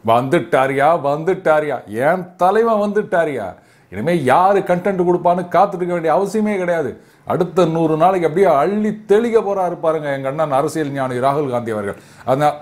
வந்துட்டாரியா வந்துட்டாரியா, என் தலைவன் வந்துட்டாரியா. இனிமேல் யார் கண்டென்ட் கொடுப்பான்னு காத்துட்டு வேண்டிய அவசியமே கிடையாது. அடுத்த 100 நாளைக்கு அப்படியே அள்ளி தெளிக்க போறாரு பாருங்க எங்கள் அண்ணன் அரசியல் ஞானி ராகுல் காந்தி அவர்கள். அதனால்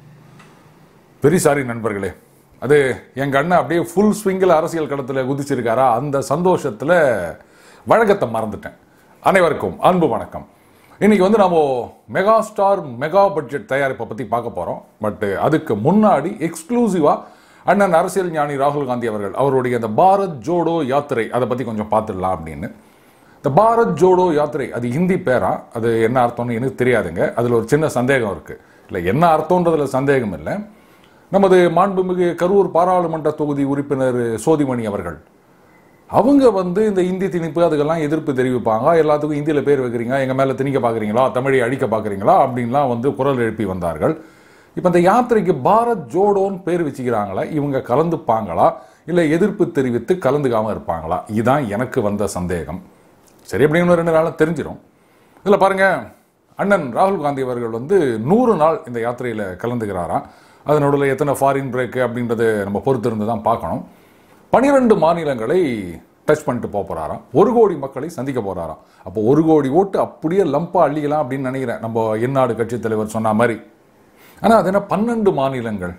வெரி சாரி நண்பர்களே, அது எங்கள் அண்ணன் அப்படியே ஃபுல் ஸ்விங்கில் அரசியல் களத்தில் குதிச்சிருக்காரா, அந்த சந்தோஷத்தில் வழக்கத்தை மறந்துட்டேன். அனைவருக்கும் அன்பு வணக்கம். இன்னைக்கு நம்ம மெகா ஸ்டார் மெகா பட்ஜெட் தயாரிப்பை பற்றி பார்க்க போகிறோம். பட் அதுக்கு முன்னாடி எக்ஸ்க்ளூசிவாக அண்ணன் அரசியல் ஞானி ராகுல் காந்தி அவர்கள் அவருடைய அந்த பாரத் ஜோடோ யாத்திரை அதை பற்றி கொஞ்சம் பார்த்துடலாம் அப்படின்னு. இந்த பாரத் ஜோடோ யாத்திரை அது ஹிந்தி பேரா, அது என்ன அர்த்தம்னு எனக்கு தெரியாதுங்க. அதில் ஒரு சின்ன சந்தேகம் இருக்குது. இல்லை என்ன அர்த்தம்ன்றதுல சந்தேகம் இல்லை. நமது மாண்புமிகு கரூர் பாராளுமன்ற தொகுதி உறுப்பினர் சோதிமணி அவர்கள் அவங்க இந்த இந்தி திணிப்பு அதுக்கெல்லாம் எதிர்ப்பு தெரிவிப்பாங்க. எல்லாத்துக்கும் இந்தியில் பேர் வைக்கிறீங்க, எங்கள் மேலே திணிக்க பார்க்குறீங்களா, தமிழை அழிக்க பார்க்குறீங்களா அப்படின்லாம் குரல் எழுப்பி வந்தார்கள். இப்போ இந்த யாத்திரைக்கு பாரத் ஜோடோன்னு பேர் வச்சுக்கிறாங்களா, இவங்க கலந்துப்பாங்களா இல்லை எதிர்ப்பு தெரிவித்து கலந்துக்காமல் இருப்பாங்களா, இதுதான் எனக்கு வந்த சந்தேகம். சரி, அப்படின்னு 2 நாளாக தெரிஞ்சிடும். இதில் பாருங்கள், அண்ணன் ராகுல் காந்தி அவர்கள் 100 நாள் இந்த யாத்திரையில் கலந்துக்கிறாராம். அதனோட எத்தனை ஃபாரின் பிரேக்கு அப்படின்றத நம்ம பொறுத்து இருந்து தான் பார்க்கணும். 12 மாநிலங்களை டச் பண்ணிட்டு போகிறாராம். 1 கோடி மக்களை சந்திக்க போகிறாராம். அப்போ 1 கோடி ஓட்டு அப்படியே லம்பாக அள்ளிக்கலாம் அப்படின்னு நினைக்கிறேன், நம்ம எந்நாடு கட்சித் தலைவர் சொன்ன மாதிரி. ஆனால் அது என்ன 12 மாநிலங்கள்?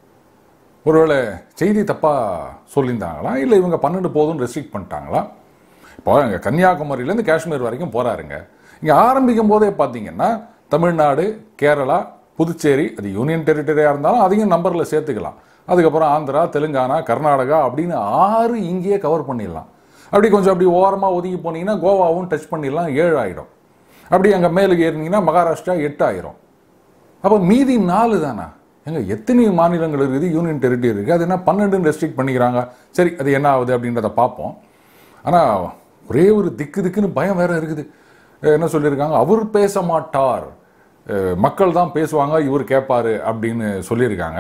ஒருவேளை செய்தி தப்பாக சொல்லியிருந்தாங்களா, இல்லை இவங்க 12 போதும்னு ரெஸ்ட்ரிக்ட் பண்ணிட்டாங்களா? இப்போ இங்கே கன்னியாகுமரியிலேருந்து காஷ்மீர் வரைக்கும் போகிறாருங்க. இங்கே ஆரம்பிக்கும் போதே பார்த்தீங்கன்னா தமிழ்நாடு, கேரளா, புதுச்சேரி, அது யூனியன் டெரிட்டரியாக இருந்தாலும் அதையும் நம்பரில் சேர்த்துக்கலாம். அதுக்கப்புறம் ஆந்திரா, தெலுங்கானா, கர்நாடகா அப்படின்னு 6 இங்கேயே கவர் பண்ணிடலாம். அப்படி ஓரமாக ஒதுக்கி போனீங்கன்னா கோவாவும் டச் பண்ணிடலாம், 7 ஆகிடும். அப்படி அங்கே மேலுக்கு ஏறினீங்கன்னா மகாராஷ்டிரா 8 ஆயிரும். அப்போ மீதி 4 தானே. எங்க எத்தனை மாநிலங்கள் இருக்குது, யூனியன் டெரிட்டரி இருக்குது, அது என்ன 12 ரெஸ்ட்ரிக்ட் பண்ணிக்கிறாங்க. சரி, அது என்ன ஆகுது அப்படின்றத பார்ப்போம். ஆனால் ஒரே ஒரு திக்குன்னு பயம் வேற இருக்குது. என்ன சொல்லியிருக்காங்க, அவர் பேச மாட்டார், மக்கள் தான் பேசுவாங்க, இவர் கேட்பாரு அப்படின்னு சொல்லியிருக்காங்க.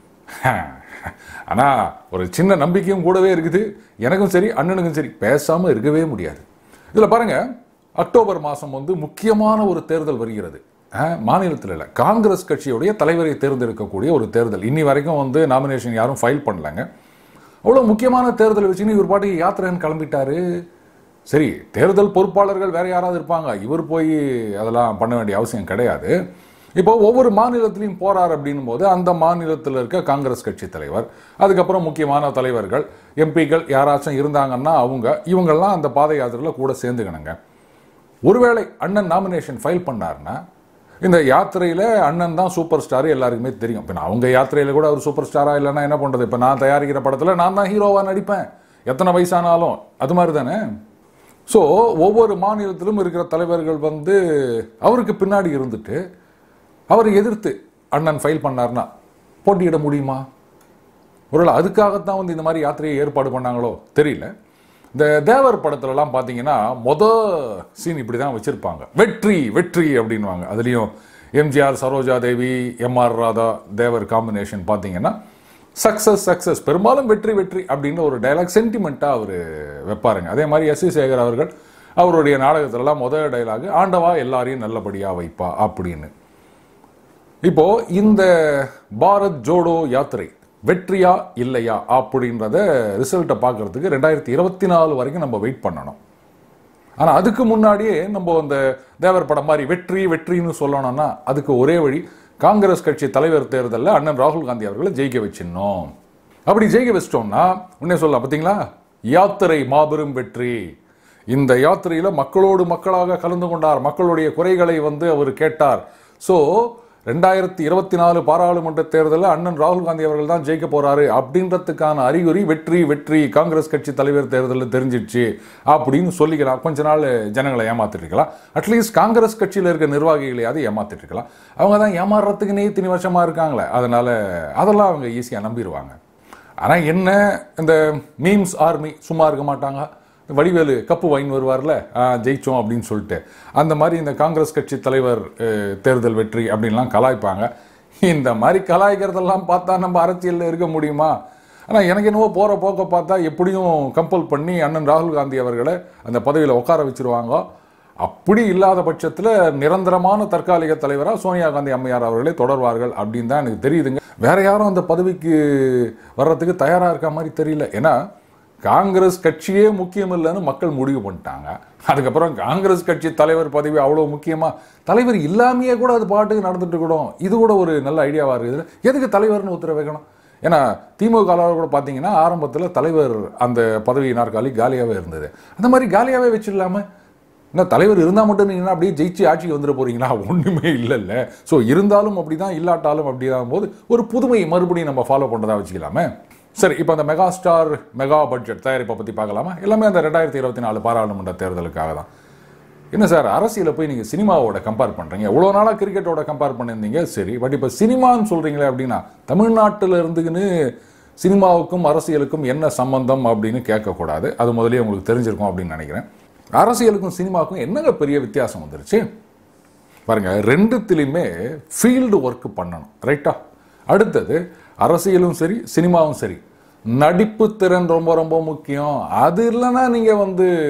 ஆனால் ஒரு சின்ன நம்பிக்கையும் கூடவே இருக்குது. எனக்கும் சரி அண்ணனுக்கும் சரி, பேசாமல் இருக்கவே முடியாது. இதில் பாருங்கள், அக்டோபர் மாதம் முக்கியமான ஒரு தேர்தல் வருகிறது. மாநிலத்தில் இல்லை, காங்கிரஸ் கட்சியுடைய தலைவரை தேர்ந்தெடுக்கக்கூடிய ஒரு தேர்தல். இன்னி வரைக்கும் நாமினேஷன் யாரும் ஃபைல் பண்ணலங்க. அவ்வளோ முக்கியமான தேர்தல் வச்சுன்னு இவர் பாட்டுக்கு யாத்திரைன்னு கிளம்பிட்டாரு. சரி, தேர்தல் பொறுப்பாளர்கள் வேற யாராவது இருப்பாங்க, இவர் போய் அதெல்லாம் பண்ண வேண்டிய அவசியம் கிடையாது. இப்போ ஒவ்வொரு மாநிலத்திலையும் போறார் அப்படின்னும் போது அந்த மாநிலத்தில் இருக்க காங்கிரஸ் கட்சி தலைவர், அதுக்கப்புறம் முக்கியமான தலைவர்கள், எம்பிக்கள் யாராச்சும் இருந்தாங்கன்னா இவங்கெல்லாம் அந்த பாத யாத்திரையில் கூட சேர்ந்துக்கணுங்க. ஒருவேளை அண்ணன் நாமினேஷன் ஃபைல் பண்ணார்னா இந்த யாத்திரையில் அண்ணன் தான் சூப்பர் ஸ்டார், எல்லாருக்குமே தெரியும். இப்போ அவங்க யாத்திரையில் கூட அவர் சூப்பர் ஸ்டாரா இல்லைன்னா என்ன பண்ணுறது? இப்போ நான் தயாரிக்கிற படத்தில் நான் தான் ஹீரோவாக நடிப்பேன், எத்தனை வயசானாலும், அது மாதிரி தானே. ஸோ ஒவ்வொரு மாநிலத்திலும் இருக்கிற தலைவர்கள் அவருக்கு பின்னாடி இருந்துட்டு அவரை எதிர்த்து அண்ணன் ஃபைல் பண்ணார்னா போட்டியிட முடியுமா? ஒருவேளை அதுக்காகத்தான் இந்த மாதிரி யாத்திரையை ஏற்பாடு பண்ணாங்களோ தெரியல. இந்த தேவர் படத்துலலாம் பார்த்தீங்கன்னா சீன் இப்படி தான் வச்சுருப்பாங்க, வெற்றி வெற்றி அப்படின்வாங்க. அதுலேயும் எம்ஜிஆர், சரோஜா தேவி, எம்ஆர் ராதா, தேவர் காம்பினேஷன் பார்த்தீங்கன்னா சக்ஸஸ் சக்ஸஸ், பெரும்பாலும் வெற்றி வெற்றி அப்படின்னு ஒரு டைலாக் சென்டிமெண்ட்டாக அவர் வைப்பாருங்க. அதே மாதிரி எஸ் வி சேகர் அவர்கள் அவருடைய நாடகத்திலலாம் டைலாக் ஆண்டவா எல்லாரையும் நல்லபடியாக வைப்பா அப்படின்னு. இப்போ இந்த பாரத் ஜோடோ யாத்திரை வெற்றியா இல்லையா அப்படின்றத ரிசல்ட்டை பார்க்கறதுக்கு 2024 வரைக்கும் நம்ம வெயிட் பண்ணணும். ஆனால் அதுக்கு முன்னாடியே நம்ம அந்த தேவர் படம் மாதிரி வெற்றி வெற்றின்னு சொல்லணும்னா அதுக்கு ஒரே வழி, காங்கிரஸ் கட்சி தலைவர் தேர்தலில் அண்ணன் ராகுல் காந்தி அவர்களை ஜெயிக்க வச்சிடணும். அப்படி ஜெயிக்க வச்சிட்டோம்னா உடனே சொல்லலாம், பார்த்தீங்களா, யாத்திரை மாபெரும் வெற்றி. இந்த யாத்திரையில் மக்களோடு மக்களாக கலந்து கொண்டார், மக்களுடைய குறைகளை அவர் கேட்டார். ஸோ 2024 பாராளுமன்ற தேர்தலில் அண்ணன் ராகுல் காந்தி அவர்கள் தான் ஜெயிக்க போறாரு அப்படின்றதுக்கான அறிகுறி வெற்றி வெற்றி, காங்கிரஸ் கட்சி தலைவர் தேர்தலில் தெரிஞ்சிடுச்சு அப்படின்னு சொல்லிக்கலாம். கொஞ்ச நாள் ஜனங்களை ஏமாத்திட்டு இருக்கலாம், அட்லீஸ்ட் காங்கிரஸ் கட்சியில் இருக்க நிர்வாகிகளையாவது ஏமாத்திட்டு இருக்கலாம். அவங்க தான் ஏமாறுறதுக்குன்னே இத்தனை வருஷமா இருக்காங்களே, அதனால அதெல்லாம் அவங்க ஈஸியாக நம்பிடுவாங்க. ஆனால் என்ன, இந்த மீம்ஸ் ஆர்மி சும்மா இருக்க மாட்டாங்க. வடிவேலு கப்பு வாங்கி வருவார்ல, ஜெயிச்சோம் அப்படின்னு சொல்லிட்டு, அந்த மாதிரி இந்த காங்கிரஸ் கட்சி தலைவர் தேர்தல் வெற்றி அப்படின்லாம் கலாய்ப்பாங்க. இந்த மாதிரி கலாய்க்கிறதெல்லாம் பார்த்தா நம்ம அரசியலில் இருக்க முடியுமா? ஆனால் எனக்கு என்னவோ போகிற போக்க பார்த்தா எப்படியும் கம்பல் பண்ணி அண்ணன் ராகுல் காந்தி அவர்களை அந்த பதவியில் உட்கார வச்சுருவாங்க. அப்படி இல்லாத பட்சத்தில் நிரந்தரமான தற்காலிக தலைவராக சோனியா காந்தி அம்மையார் அவர்களே தொடர்வார்கள் அப்படின்னு தான் எனக்கு தெரியுதுங்க. வேற யாரும் அந்த பதவிக்கு வர்றதுக்கு தயாராக இருக்க மாதிரி தெரியல. ஏன்னா காங்கிரஸ் கட்சியே முக்கியம் இல்லைன்னு மக்கள் முடிவு பண்ணிட்டாங்க. அதுக்கப்புறம் காங்கிரஸ் கட்சி தலைவர் பதவி அவ்வளோ முக்கியமாக, தலைவர் இல்லாமையே கூட அது பாட்டுக்கு நடந்துட்டு இருக்கணும். இது கூட ஒரு நல்ல ஐடியாவாக இருக்குது. எதுக்கு தலைவர்னு உத்தரவு வைக்கணும்? ஏன்னா திமுக கூட பார்த்தீங்கன்னா ஆரம்பத்தில் தலைவர் அந்த பதவி நாற்காலி காலியாகவே இருந்தது. அந்த மாதிரி காலியாகவே வச்சிடலாமல், என்ன தலைவர் இருந்தால் மட்டும் நீங்கள் அப்படியே ஜெயிச்சு ஆட்சிக்கு வந்துட போறீங்களா? ஒன்றுமே இல்லைல்ல. ஸோ இருந்தாலும் அப்படி தான், இல்லாட்டாலும் அப்படி தான் போது ஒரு புதுமை மறுபடியும் நம்ம ஃபாலோ பண்ணுறதா வச்சுக்கலாமே. சரி, இப்போ அந்த மெகா ஸ்டார் மெகா பட்ஜெட் தயாரிப்பை பற்றி பார்க்கலாமா? எல்லாமே அந்த 2024 பாராளுமன்ற தேர்தலுக்காக தான். என்ன சார், அரசியலை போய் நீங்கள் சினிமாவோட கம்பேர் பண்ணுறீங்க? எவ்வளோ நாளாக கிரிக்கெட்டோட கம்பேர் பண்ணியிருந்தீங்க, சரி. பட் இப்போ சினிமான்னு சொல்கிறீங்களே அப்படின்னா, தமிழ்நாட்டில் இருந்துக்குன்னு சினிமாவுக்கும் அரசியலுக்கும் என்ன சம்பந்தம் அப்படின்னு கேட்கக்கூடாது. அது முதலே உங்களுக்கு தெரிஞ்சிருக்கும் அப்படின்னு நினைக்கிறேன். அரசியலுக்கும் சினிமாவுக்கும் என்னங்க பெரிய வித்தியாசம் வந்துருச்சு பாருங்க. ரெண்டுத்திலையுமே ஃபீல்டு ஒர்க் பண்ணணும், ரைட்டா? அடுத்தது அரசியலும் சரி சினிமாவும் சரி, நடிப்பு திறன் ரொம்ப ரொம்ப முக்கியம். அது இல்லைன்னா நீங்கள்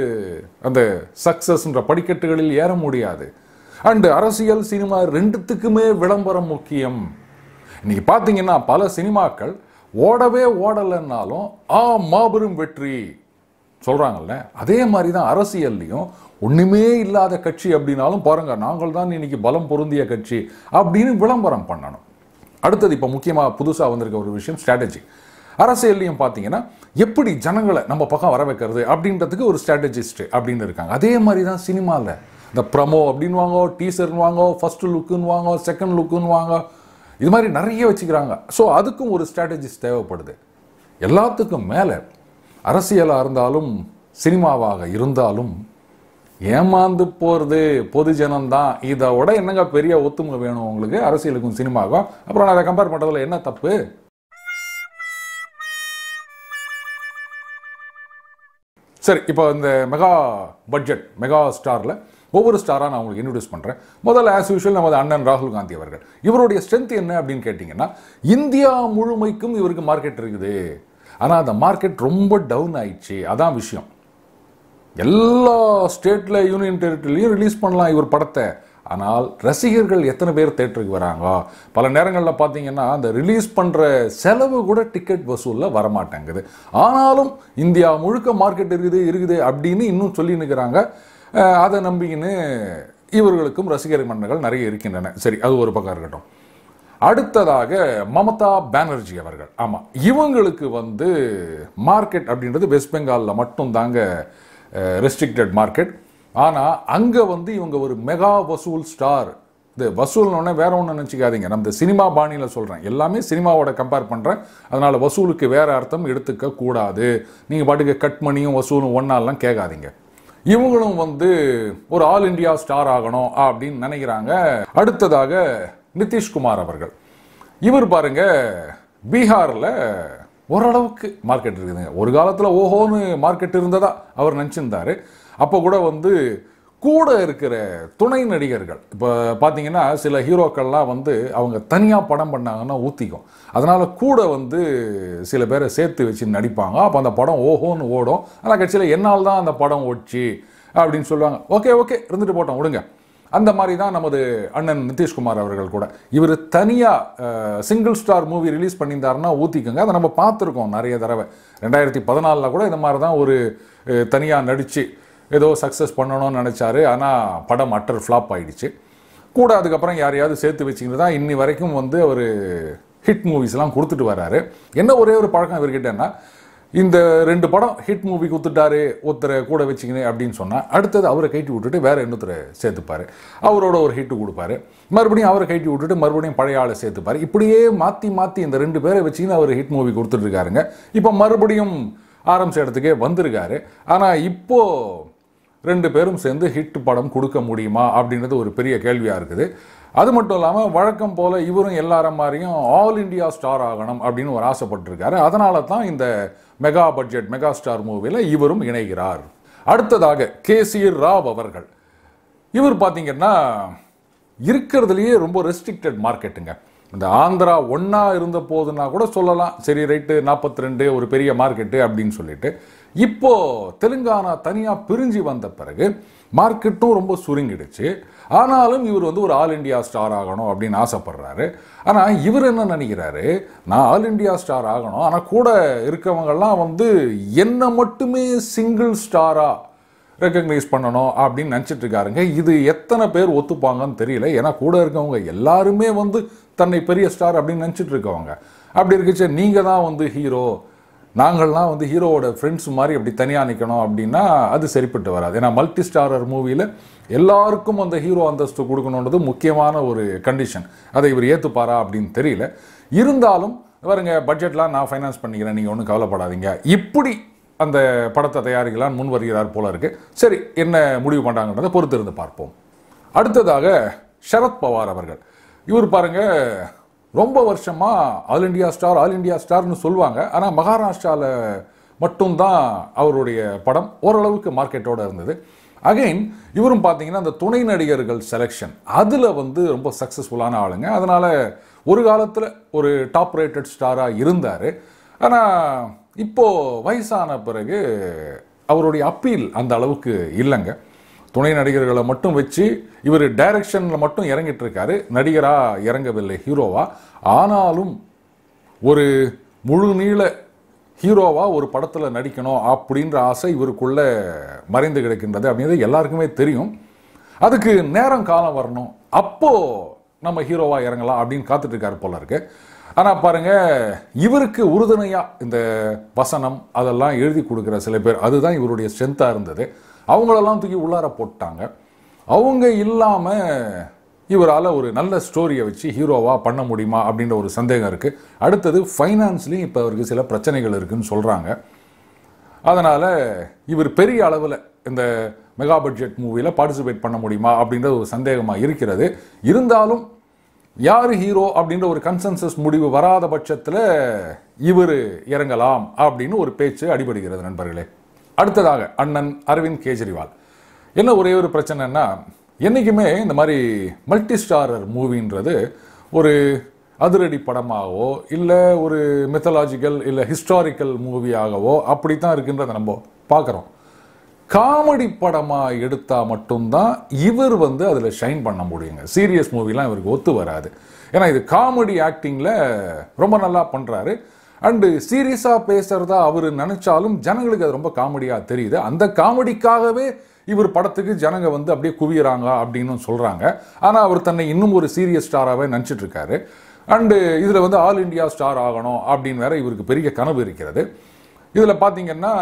அந்த சக்சஸ்ன்ற படிக்கட்டுகளில் ஏற முடியாது. அண்டு அரசியல் சினிமா ரெண்டுத்துக்குமே விளம்பரம் முக்கியம். இன்னைக்கு பார்த்தீங்கன்னா பல சினிமாக்கள் ஓடவே ஓடலைன்னாலும் மாபெரும் வெற்றி சொல்கிறாங்கல்ல, அதே மாதிரி தான் அரசியல்லையும் ஒன்றுமே இல்லாத கட்சி அப்படின்னாலும் பாருங்க, நாங்கள் தான் இன்னைக்கு பலம் பொருந்திய கட்சி அப்படின்னு விளம்பரம் பண்ணணும். அடுத்தது இப்போ முக்கியமாக புதுசாக வந்திருக்க ஒரு விஷயம் ஸ்ட்ராட்டஜி. அரசியல்லையும் பார்த்தீங்கன்னா எப்படி ஜனங்களை நம்ம பக்கம் வர வைக்கிறது அப்படின்றதுக்கு ஒரு ஸ்ட்ராட்டஜிஸ்ட் அப்படின்னு இருக்காங்க. அதே மாதிரி தான் சினிமாவில் இந்த ப்ரமோ அப்படின்னு வாங்க, டீசர்னு வாங்க, ஃபர்ஸ்ட் லுக்குன்னு வாங்க, செகண்ட் லுக்குன்னு வாங்க, இது மாதிரி நிறைய வச்சுக்கிறாங்க. ஸோ அதுக்கும் ஒரு ஸ்ட்ராட்டஜிஸ்ட் தேவைப்படுது. எல்லாத்துக்கும் மேலே அரசியலாக இருந்தாலும் சினிமாவாக இருந்தாலும் ஏமாந்து போகிறது பொது ஜனம்தான். இதோட என்னங்க பெரிய ஒத்துமை வேணும் உங்களுக்கு அரசியலுக்கும் சினிமாவுக்கும்? அப்புறம் நான் அதை கம்பேர் பண்ணுறதுல என்ன தப்பு? சரி, இப்போ இந்த மெகா பட்ஜெட் மெகா ஸ்டாரில் ஒவ்வொரு ஸ்டாராக நான் உங்களுக்கு இன்ட்ரடியூஸ் பண்ணுறேன். முதல்ல ஆஸ் யூஷுவல் நமது அண்ணன் ராகுல் காந்தி அவர்கள். இவருடைய ஸ்ட்ரென்த் என்ன அப்படின்னு கேட்டிங்கன்னா, இந்தியா முழுமைக்கும் இவருக்கு மார்க்கெட் இருக்குது. ஆனால் அந்த மார்க்கெட் ரொம்ப டவுன் ஆயிடுச்சு, அதான் விஷயம். எல்லா ஸ்டேட்டில் யூனியன் டெரிட்டரிலையும் ரிலீஸ் பண்ணலாம் இவர் படத்தை. ஆனால் ரசிகர்கள் எத்தனை பேர் தேட்டருக்கு வராங்க? பல நேரங்களில் பார்த்தீங்கன்னா அந்த ரிலீஸ் பண்ணுற செலவு கூட டிக்கெட் வசூலில் வரமாட்டேங்குது. ஆனாலும் இந்தியா முழுக்க மார்க்கெட் இருக்குது அப்படின்னு இன்னும் சொல்லி நிற்கிறாங்க. அதை நம்பிக்கின்னு இவர்களுக்கும் ரசிகர் மன்றங்கள் நிறைய இருக்கின்றன. சரி, அது ஒரு பக்கம் இருக்கட்டும். அடுத்ததாக மமதா பானர்ஜி அவர்கள். ஆமாம், இவங்களுக்கு மார்க்கெட் அப்படின்றது வெஸ்ட் பெங்காலில் மட்டும் தாங்க ரெஸ்ட்ரிக்டட் மார்க்கெட். ஆனால் அங்கே இவங்க ஒரு மெகா வசூல் ஸ்டார். இது வசூல்னோடனே வேற ஒன்று நினச்சிக்காதீங்க, நம்ம சினிமா பாணியில் சொல்கிறேன், எல்லாமே சினிமாவோட கம்பேர் பண்ணுறேன். அதனால் வசூலுக்கு வேறு அர்த்தம் எடுத்துக்க கூடாது. நீங்கள் பாட்டுக்கு கட் மணியும் வசூலும் ஒன்றாலாம் கேட்காதீங்க. இவங்களும் ஒரு ஆல் இண்டியா ஸ்டார் ஆகணும் அப்படின்னு நினைக்கிறாங்க. அடுத்ததாக நிதிஷ்குமார் அவர்கள். இவர் பாருங்க, பீகாரில் ஓரளவுக்கு மார்க்கெட் இருக்குதுங்க. ஒரு காலத்தில் ஓஹோன்னு மார்க்கெட் இருந்ததா அவர் நினச்சிருந்தாரு. அப்போ கூட கூட இருக்கிற துணை நடிகர்கள், இப்போ பார்த்தீங்கன்னா சில ஹீரோக்கள்லாம் அவங்க தனியாக படம் பண்ணாங்கன்னா ஊற்றிக்கும். அதனால் கூட சில பேரை சேர்த்து வச்சு நடிப்பாங்க. அப்போ அந்த படம் ஓஹோன்னு ஓடும். ஆனால் கட்சியில் என்னால் தான் அந்த படம் ஓடிச்சு அப்படின்னு சொல்லுவாங்க. ஓகே இருந்துட்டு போட்டோம், விடுங்க. அந்த மாதிரி தான் நமது அண்ணன் நிதிஷ்குமார் அவர்கள் கூட. இவர் தனியாக சிங்கிள் ஸ்டார் மூவி ரிலீஸ் பண்ணியிருந்தாருன்னா ஊற்றிக்குங்க. அதை நம்ம பார்த்துருக்கோம் நிறைய தடவை. 2014 கூட இந்த மாதிரி தான் ஒரு தனியாக நடித்து ஏதோ சக்ஸஸ் பண்ணணும்னு நினச்சாரு. ஆனால் படம் அட்டர் ஃப்ளாப் ஆகிடுச்சு. கூட அதுக்கப்புறம் யாரையாவது சேர்த்து வச்சுக்கிட்டு தான் இன்னி வரைக்கும் அவர் ஹிட் மூவிஸ்லாம் கொடுத்துட்டு வர்றாரு. என்ன ஒரே ஒரு பழக்கம் இவர்கிட்டன்னா, இந்த 2 படம் ஹிட் மூவி கொடுத்துட்டாரு ஒருத்தரை கூட வச்சுக்கினே அப்படின்னு சொன்னால் அடுத்தது அவரை கைட்டி விட்டுட்டு வேற இன்னொருத்தரை சேர்த்துப்பாரு. அவரோட ஒரு ஹிட்டு கொடுப்பாரு. மறுபடியும் அவரை கைட்டி விட்டுட்டு மறுபடியும் பழைய ஆளை சேர்த்துப்பாரு. இப்படியே மாற்றி இந்த 2 பேரை வச்சுக்கின்னு அவர் ஹிட் மூவி கொடுத்துட்டு இருக்காருங்க. இப்போ மறுபடியும் ஆரம்பிச்ச இடத்துக்கே வந்திருக்காரு. ஆனால் இப்போ 2 பேரும் சேர்ந்து ஹிட் படம் கொடுக்க முடியுமா அப்படின்றது ஒரு பெரிய கேள்வியாக இருக்குது. அது மட்டும் இல்லாமல் வழக்கம் போல் இவரும் எல்லார மாதிரியும் ஆல் இண்டியா ஸ்டார் ஆகணும் அப்படின்னு ஒரு ஆசைப்பட்டிருக்காரு. அதனால தான் இந்த மெகா பட்ஜெட் மெகா ஸ்டார் மூவியில் இவரும் இணைகிறார். அடுத்ததாக KC ராவ் அவர்கள். இவர் பார்த்தீங்கன்னா இருக்கிறதுலையே ரொம்ப ரெஸ்ட்ரிக்டட் மார்க்கெட்டுங்க. இந்த ஆந்திரா ஒன்றா இருந்த போதுன்னா கூட சொல்லலாம், சரி ரைட்டு 42 ஒரு பெரிய மார்க்கெட்டு அப்படின்னு சொல்லிட்டு. இப்போ தெலுங்கானா தனியாக பிரிஞ்சு வந்த பிறகு மார்க்கெட்டும் ரொம்ப சுருங்கிடுச்சு. ஆனாலும் இவர் வந்து ஒரு ஆல் இண்டியா ஸ்டார் ஆகணும் அப்படின்னு ஆசைப்படுறாரு. ஆனால் இவர் என்ன நினைக்கிறாரு, நான் ஆல் இண்டியா ஸ்டார் ஆகணும், ஆனால் கூட இருக்கவங்கெல்லாம் வந்து என்னை மட்டுமே சிங்கிள் ஸ்டாராக ரெக்கக்னைஸ் பண்ணணும் அப்படின்னு நினச்சிட்டு இருக்காருங்க. இது எத்தனை பேர் ஒத்துப்பாங்கன்னு தெரியல. ஏன்னா கூட இருக்கவங்க எல்லாருமே வந்து தன்னை பெரிய ஸ்டார் அப்படின்னு நினச்சிட்டு இருக்கவங்க. அப்படி இருக்குச்சு நீங்கள் தான் வந்து ஹீரோ, நாங்கள்லாம் வந்து ஹீரோவோட ஃப்ரெண்ட்ஸ் மாதிரி அப்படி தனியாக நிற்கணும் அப்படின்னா அது சரிப்பட்டு வராது. ஏன்னா மல்டி ஸ்டாரர் மூவியில் எல்லாருக்கும் அந்த ஹீரோ அந்தஸ்து கொடுக்கணுன்றது முக்கியமான ஒரு கண்டிஷன். அதை இவர் ஏற்றுப்பாரா அப்படின்னு தெரியல. இருந்தாலும் பாருங்க, பட்ஜெட்லாம் நான் ஃபைனான்ஸ் பண்ணிக்கிறேன், நீங்கள் ஒன்றும் கவலைப்படாதீங்க, இப்படி அந்த படத்தை தயாரிக்கலாம் முன் வருகிறார் போல இருக்கு. சரி, என்ன முடிவு பண்ணுறாங்கன்றதை பொறுத்து இருந்து பார்ப்போம். அடுத்ததாக சரத்பவார் அவர்கள். இவர் பாருங்க, ரொம்ப வருஷமாக ஆல் இண்டியா ஸ்டார்னு சொல்லுவாங்க. ஆனால் மகாராஷ்டிராவில் மட்டும்தான் அவருடைய படம் ஓரளவுக்கு மார்க்கெட்டோடு இருந்தது. அகைன் இவரும் பார்த்தீங்கன்னா அந்த துணை நடிகர்கள் செலெக்ஷன் அதில் வந்து ரொம்ப சக்ஸஸ்ஃபுல்லான ஆளுங்க. அதனால் ஒரு காலத்தில் ஒரு டாப் ரேட்டட் ஸ்டாராக இருந்தார். ஆனால் இப்போது வயசான பிறகு அவருடைய அப்பீல் அந்த அளவுக்கு இல்லைங்க. துணை நடிகர்களை மட்டும் வச்சு இவர் டைரக்ஷனில் மட்டும் இறங்கிட்டு இருக்காரு, நடிகராக இறங்கவில்லை, ஹீரோவா. ஆனாலும் ஒரு முழு நீள ஹீரோவா ஒரு படத்தில் நடிக்கணும் அப்படின்ற ஆசை இவருக்குள்ள மறைந்து கிடக்கின்றது அப்படின்றது எல்லாருக்குமே தெரியும். அதுக்கு நேரம் காலம் வரணும், அப்போ நம்ம ஹீரோவா இறங்கலாம் அப்படின்னு காத்துட்டு இருக்காரு போல இருக்கு. ஆனால் பாருங்க, இவருக்கு உறுதுணையாக இந்த வசனம் அதெல்லாம் எழுதி கொடுக்குற சில பேர், அதுதான் இவருடைய ஸ்ட்ரென்த்தாக இருந்தது. அவங்களெல்லாம் தூக்கி உள்ளார போட்டாங்க. அவங்க இல்லாமல் இவரால் ஒரு நல்ல ஸ்டோரியை வச்சு ஹீரோவாக பண்ண முடியுமா அப்படின்ற ஒரு சந்தேகம் இருக்குது. அடுத்தது ஃபைனான்ஸ்லேயும் இப்போ அவருக்கு சில பிரச்சனைகள் இருக்குதுன்னு சொல்கிறாங்க. அதனால் இவர் பெரிய அளவில் இந்த மெகா பட்ஜெட் மூவியில் பார்ட்டிசிபேட் பண்ண முடியுமா அப்படின்ற ஒரு சந்தேகமாக இருக்கிறது. இருந்தாலும் யார் ஹீரோ அப்படின்ற ஒரு கன்சென்சஸ் முடிவு வராத பட்சத்தில் இவர் இறங்கலாம் அப்படின்னு ஒரு பேச்சு அடிபடுகிறது நண்பர்களே. அடுத்ததாக அண்ணன் அரவிந்த் கெஜ்ரிவால். என்ன ஒரே ஒரு பிரச்சனைன்னா, என்றைக்குமே இந்த மாதிரி மல்டி ஸ்டாரர் மூவின்றது ஒரு அதிரடி படமாகவோ இல்லை ஒரு மித்தலாஜிக்கல் இல்லை ஹிஸ்டாரிக்கல் மூவியாகவோ அப்படித்தான் இருக்குன்றதை நம்ம பார்க்குறோம். காமெடி படமாக எடுத்தால் மட்டும்தான் இவர் வந்து அதில் ஷைன் பண்ண முடியுங்க. சீரியஸ் மூவிலாம் இவருக்கு ஒத்து வராது. ஏன்னா இது காமெடி ஆக்டிங்கில் ரொம்ப நல்லா பண்ணுறாரு. அண்டு சீரியஸாக பேசுகிறதா அவர் நினச்சாலும் ஜனங்களுக்கு அது ரொம்ப காமெடியாக தெரியுது. அந்த காமெடிக்காகவே இவர் படத்துக்கு ஜனங்க வந்து அப்படியே குவியறாங்க அப்படின்னு சொல்கிறாங்க. ஆனால் அவர் தன்னை இன்னும் ஒரு சீரியஸ் ஸ்டாராகவே நினச்சிட்டு இருக்காரு. அண்டு இதில் வந்து ஆல் இண்டியா ஸ்டார் ஆகணும் அப்படின்னு வேற இவருக்கு பெரிய கனவு இருக்கிறது. இதில் பார்த்தீங்கன்னா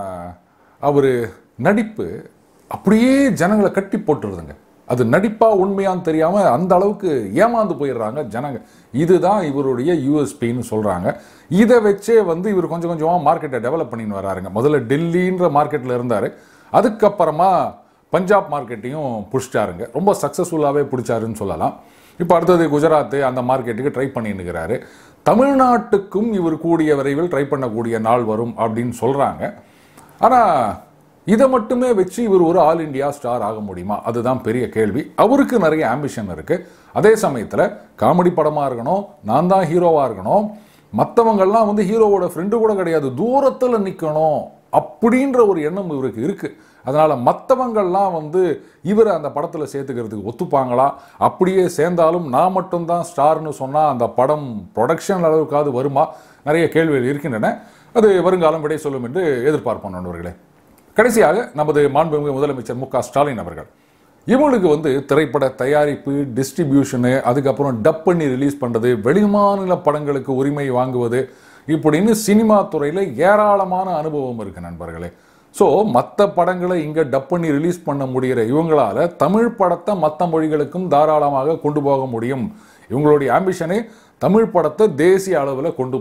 அவர் நடிப்பு அப்படியே ஜனங்களை கட்டி போட்டுருதுங்க. அது நடிப்பா உண்மையான்னு தெரியாமல் அந்த அளவுக்கு ஏமாந்து போயிடுறாங்க ஜனங்க. இதுதான் இவருடைய யூஎஸ்பின்னு சொல்கிறாங்க. இதை வச்சே வந்து இவர் கொஞ்சம் கொஞ்சமாக மார்க்கெட்டை டெவலப் பண்ணின்னு வராருங்க. முதல்ல டெல்லின்ற மார்க்கெட்டில் இருந்தார், அதுக்கப்புறமா பஞ்சாப் மார்க்கெட்டையும் பிடிச்சிட்டாருங்க. ரொம்ப சக்ஸஸ்ஃபுல்லாகவே பிடிச்சாருன்னு சொல்லலாம். இப்போ அடுத்தது குஜராத்து அந்த மார்க்கெட்டுக்கு ட்ரை பண்ணின்னுக்கிறாரு. தமிழ்நாட்டுக்கும் இவர் கூடிய விரைவில் ட்ரை பண்ணக்கூடிய நாள் வரும் அப்படின்னு சொல்கிறாங்க. ஆனால் இதை மட்டுமே வச்சு இவர் ஒரு ஆல் இண்டியா ஸ்டார் ஆக முடியுமா, அதுதான் பெரிய கேள்வி. அவருக்கு நிறைய ஆம்பிஷன் இருக்குது. அதே சமயத்தில் காமெடி படமாக இருக்கணும், நான் தான் ஹீரோவாக இருக்கணும், மற்றவங்கள்லாம் வந்து ஹீரோவோட ஃப்ரெண்டு கூட கிடையாது, தூரத்தில் நிற்கணும் அப்படின்ற ஒரு எண்ணம் இவருக்கு இருக்குது. அதனால் மற்றவங்கள்லாம் வந்து இவரை அந்த படத்தில் சேர்த்துக்கிறதுக்கு ஒத்துப்பாங்களா, அப்படியே சேர்ந்தாலும் நான் மட்டும்தான் ஸ்டார்னு சொன்னால் அந்த படம் ப்ரொடக்ஷன் அளவுக்காவது வருமா, நிறைய கேள்விகள் இருக்கின்றன. அது வருங்காலம் விடை சொல்லும் என்று எதிர்பார்ப்போம் நண்பர்களே. கடைசியாக நமது மாண்புமிகு முதலமைச்சர் மு க ஸ்டாலின் அவர்கள், இவங்களுக்கு வந்து திரைப்பட தயாரிப்பு, டிஸ்ட்ரிபியூஷனு, அதுக்கப்புறம் டப் பண்ணி ரிலீஸ் பண்ணுறது, வெளிமாநில படங்களுக்கு உரிமை வாங்குவது, இப்படின்னு சினிமா துறையில் ஏராளமான அனுபவம் இருக்குது நண்பர்களே. ஸோ மற்ற படங்களை இங்கே டப் பண்ணி ரிலீஸ் பண்ண முடிகிற இவங்களால் தமிழ் படத்தை மற்ற மொழிகளுக்கும் தாராளமாக கொண்டு போக முடியும். இவங்களுடைய ஆம்பிஷனே தமிழ் படத்தை தேசிய அளவில் கொண்டு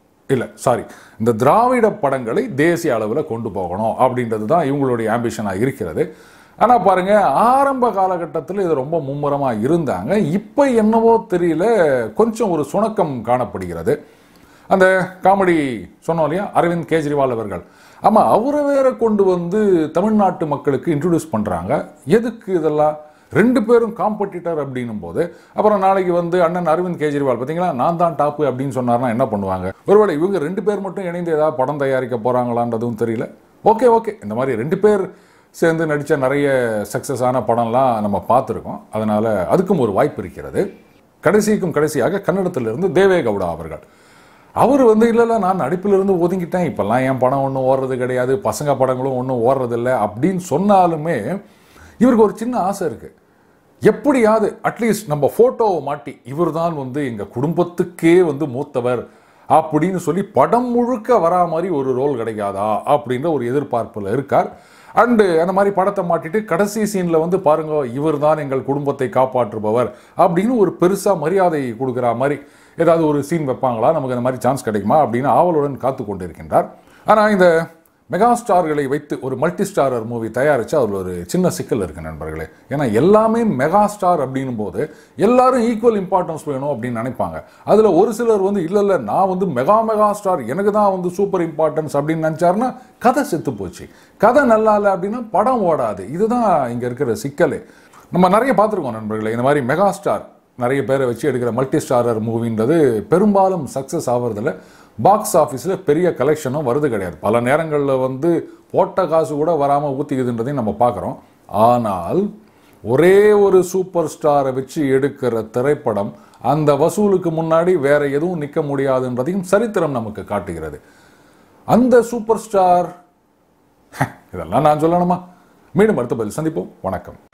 இந்த திராவிட படங்களை தேசிய அளவில் கொண்டு போகணும் அப்படின்றது தான் இவங்களுடைய ஆம்பிஷனாக இருக்கிறது. ஆனால் பாருங்க, ஆரம்ப காலகட்டத்தில் இது ரொம்ப மும்முரமாக இருந்தாங்க. இப்போ என்னவோ தெரியல, கொஞ்சம் ஒரு சுணக்கம் காணப்படுகிறது. அந்த காமெடி சொன்னோம் இல்லையா, அரவிந்த் கெஜ்ரிவால் அவர்கள், ஆமாம், அவரை வேற கொண்டு வந்து தமிழ்நாட்டு மக்களுக்கு இன்ட்ரடியூஸ் பண்ணுறாங்க. எதுக்கு இதெல்லாம்? ரெண்டு பேரும் காம்படிட்டர் அப்படின்னும் போது அப்புறம் நாளைக்கு வந்து அண்ணன் அரவிந்த் கெஜ்ரிவால் பார்த்தீங்களா நான் தான் டாப்பு அப்படின்னு சொன்னார்னா என்ன பண்ணுவாங்க? ஒருவேளை இவங்க ரெண்டு பேர் மட்டும் இணைந்து ஏதாவது படம் தயாரிக்க போகிறாங்களான்றதும் தெரியல. ஓகே ஓகே, இந்த மாதிரி 2 பேர் சேர்ந்து நடித்த நிறைய சக்ஸஸான படம்லாம் நம்ம பார்த்துருக்கோம். அதனால் அதுக்கும் ஒரு வாய்ப்பு இருக்கிறது. கடைசியாக கன்னடத்திலிருந்து தேவே கவுடா அவர்கள், அவர் இல்லை நான் நடிப்பிலிருந்து ஒதுங்கிட்டேன், இப்போல்லாம் என் படம் ஒன்றும் ஓடுறது கிடையாது, பசங்க படங்களும் ஒன்றும் ஓடுறதில்லை அப்படின்னு சொன்னாலுமே இவருக்கு ஒரு சின்ன ஆசை இருக்குது. எப்படியாவது அட்லீஸ்ட் நம்ம ஃபோட்டோவை மாட்டி இவர் தான் எங்கள் குடும்பத்துக்கே மூத்தவர் அப்படின்னு சொல்லி படம் முழுக்க வரா மாதிரி ஒரு ரோல் கிடைக்காதா அப்படின்ற ஒரு எதிர்பார்ப்பில் இருக்கார். அண்டு அந்த மாதிரி படத்தை மாட்டிட்டு கடைசி சீனில் பாருங்க இவர் தான் எங்கள் குடும்பத்தை காப்பாற்றுபவர் அப்படின்னு ஒரு பெருசாக மரியாதை கொடுக்குற மாதிரி ஏதாவது ஒரு சீன் வைப்பாங்களா, நமக்கு அந்த மாதிரி சான்ஸ் கிடைக்குமா அப்படின்னு ஆவலுடன் காத்து கொண்டிருக்கின்றார். ஆனால் இந்த மெகா ஸ்டார்களை வைத்து ஒரு மல்டி ஸ்டாரர் மூவி தயாரித்தா அதில் ஒரு சின்ன சிக்கல் இருக்குது நண்பர்களே. ஏன்னா எல்லாமே மெகா ஸ்டார் அப்படின்னும் போது எல்லாரும் ஈக்குவல் இம்பார்ட்டன்ஸ் வேணும் அப்படின்னு நினைப்பாங்க. அதில் ஒரு சிலர் இல்லை நான் மெகா ஸ்டார் எனக்கு தான் சூப்பர் இம்பார்ட்டன்ஸ் அப்படின்னு நினச்சாருன்னா கதை செத்து போச்சு. கதை நல்லா இல்லை அப்படின்னா படம் ஓடாது. இதுதான் இங்கே இருக்கிற சிக்கலே. நம்ம நிறைய பார்த்துருக்கோம் நண்பர்களே, இந்த மாதிரி மெகா ஸ்டார் நிறைய பேரை வச்சு எடுக்கிற மல்டி ஸ்டாரர் மூவின்றது பெரும்பாலும் சக்ஸஸ் ஆகிறதில்ல. பாக்ஸ் ஆஃபீஸில் பெரிய கலெக்ஷனும் வருது கிடையாது. பல நேரங்களில் போட்ட காசு கூட வராமல் ஊற்றிக்குதுன்றதையும் நம்ம பார்க்குறோம். ஆனால் ஒரே ஒரு சூப்பர் ஸ்டாரை வச்சு எடுக்கிற திரைப்படம் அந்த வசூலுக்கு முன்னாடி வேற எதுவும் நிற்க முடியாதுன்றதையும் சரித்திரம் நமக்கு காட்டுகிறது. அந்த சூப்பர் ஸ்டார் இதெல்லாம் நான் சொல்லணுமா? மீண்டும் அடுத்த பதில் சந்திப்போம். வணக்கம்.